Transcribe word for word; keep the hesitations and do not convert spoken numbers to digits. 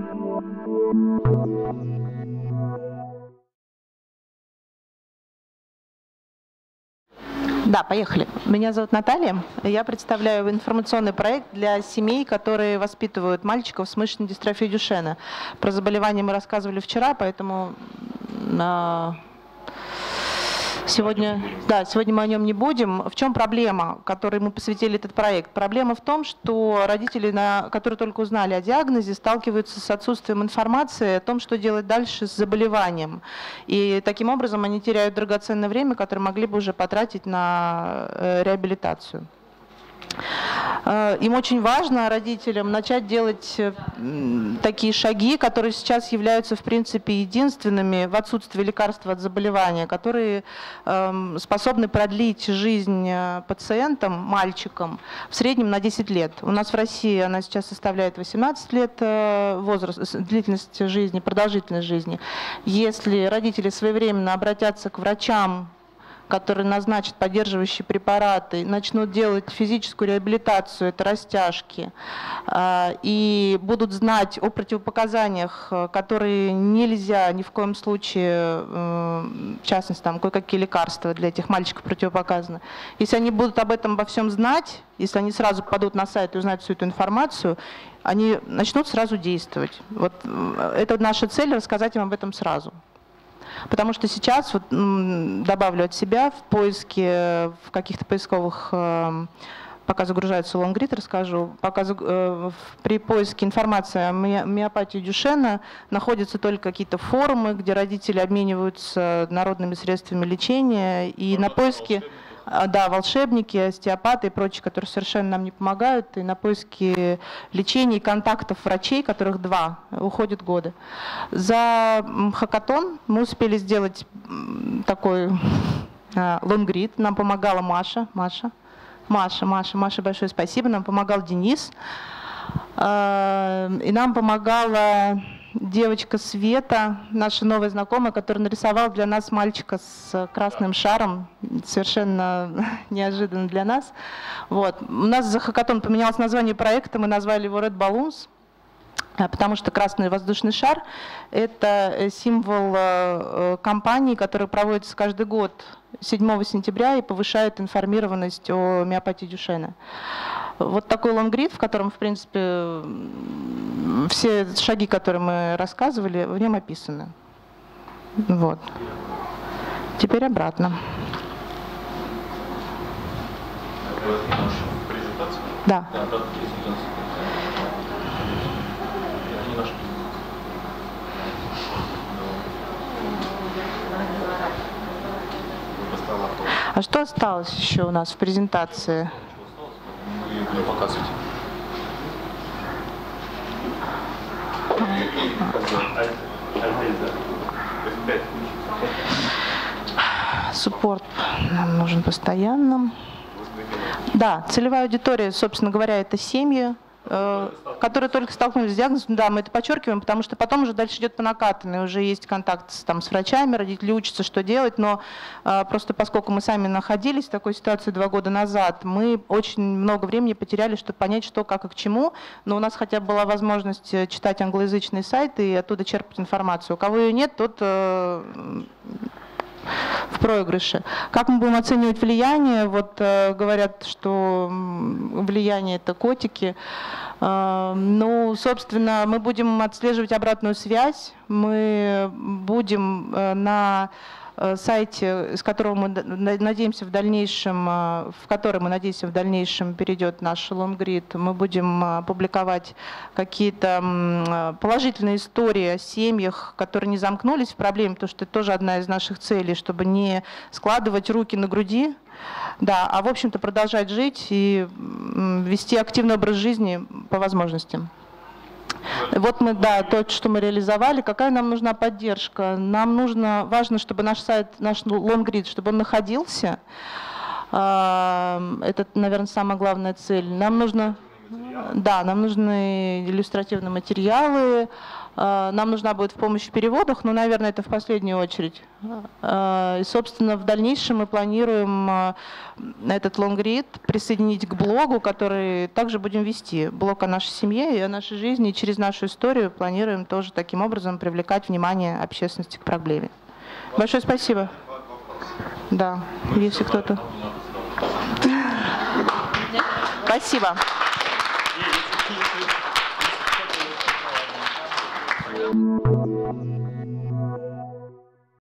Да, поехали. Меня зовут Наталья. Я представляю информационный проект для семей, которые воспитывают мальчиков с мышечной дистрофией Дюшена. Про заболевание мы рассказывали вчера, поэтому на... сегодня, да, сегодня мы о нем не будем. В чем проблема, которой мы посвятили этот проект? Проблема в том, что родители, на... которые только узнали о диагнозе, сталкиваются с отсутствием информации о том, что делать дальше с заболеванием. И таким образом они теряют драгоценное время, которое могли бы уже потратить на реабилитацию. Им очень важно, родителям, начать делать такие шаги, которые сейчас являются, в принципе, единственными в отсутствии лекарства от заболевания, которые способны продлить жизнь пациентам, мальчикам, в среднем на десять лет. У нас в России она сейчас составляет восемнадцать лет, возраст, длительность жизни, продолжительность жизни. Если родители своевременно обратятся к врачам, которые назначат поддерживающие препараты, начнут делать физическую реабилитацию, это растяжки, и будут знать о противопоказаниях, которые нельзя ни в коем случае, в частности, там кое-какие лекарства для этих мальчиков противопоказаны. Если они будут об этом обо всем знать, если они сразу попадут на сайт и узнают всю эту информацию, они начнут сразу действовать. Вот это наша цель, рассказать им об этом сразу. Потому что сейчас, вот, добавлю от себя, в поиске, в каких-то поисковых, пока загружается лонгрид, расскажу, пока при поиске информации о миопатии Дюшена находятся только какие-то форумы, где родители обмениваются народными средствами лечения, и на поиске... Да, волшебники, остеопаты и прочие, которые совершенно нам не помогают, и на поиски лечения и контактов врачей, которых два, уходят годы. За хакатон мы успели сделать такой лонгрид, нам помогала Маша, Маша, Маша, Маша, Маша, большое спасибо, нам помогал Денис, и нам помогала девочка Света, наша новая знакомая, которая нарисовала для нас мальчика с красным шаром, совершенно неожиданно для нас. Вот. У нас за хакатон поменялось название проекта, мы назвали его Red Balloons, потому что красный воздушный шар – это символ кампании, которая проводится каждый год седьмого сентября и повышает информированность о миопатии Дюшена. Вот такой лонгрид, в котором, в принципе, все шаги, которые мы рассказывали, в нем описаны. Вот. Теперь обратно. Да. А что осталось еще у нас в презентации? Вы показываете. Суппорт нам нужен постоянно. Да, целевая аудитория, собственно говоря, это семьи, которые только столкнулись с диагнозом. Да, мы это подчеркиваем, потому что потом уже дальше идет по накатанной, уже есть контакт с, там, с врачами, родители учатся, что делать, но э, просто поскольку мы сами находились в такой ситуации два года назад, мы очень много времени потеряли, чтобы понять, что, как и к чему, но у нас хотя бы была возможность читать англоязычные сайты и оттуда черпать информацию. У кого ее нет, тот... Э, в проигрыше. Как мы будем оценивать влияние? Вот э, говорят, что влияние – это котики. Э, ну, собственно, мы будем отслеживать обратную связь. Мы будем э, на сайте, с которого мы надеемся в дальнейшем, в который мы надеемся в дальнейшем перейдет наш лонгрид, мы будем публиковать какие-то положительные истории о семьях, которые не замкнулись в проблеме, потому что это тоже одна из наших целей, чтобы не складывать руки на груди, да, а в общем-то продолжать жить и вести активный образ жизни по возможностям. Вот мы, да, то, что мы реализовали. Какая нам нужна поддержка? Нам нужно, важно, чтобы наш сайт, наш лонгрид, чтобы он находился. Это, наверное, самая главная цель. Нам нужно, да, нам нужны иллюстративные материалы. Нам нужна будет в помощь в переводах, но, наверное, это в последнюю очередь. И, собственно, в дальнейшем мы планируем этот лонгрид присоединить к блогу, который также будем вести. Блог о нашей семье и о нашей жизни. И через нашу историю планируем тоже таким образом привлекать внимание общественности к проблеме. Большое спасибо. Да, если кто-то... Спасибо. Thank you.